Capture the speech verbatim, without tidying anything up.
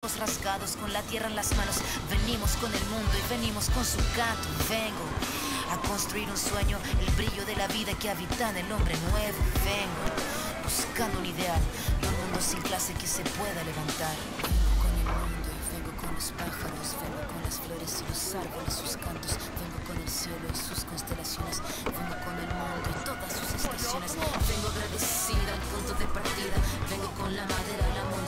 ojos rasgados, con la tierra en las manos. Venimos con el mundo y venimos con su canto. Vengo a construir un sueño, el brillo de la vida que habita en el hombre nuevo. Vengo buscando un ideal y un mundo sin clase que se pueda levantar. Vengo con el mundo y vengo con los pájaros, vengo con las flores y los árboles, sus cantos. Vengo con el cielo y sus constelaciones, vengo con el mundo y todas sus estaciones. Vengo agradecida al punto de partida, vengo con la madera, el amor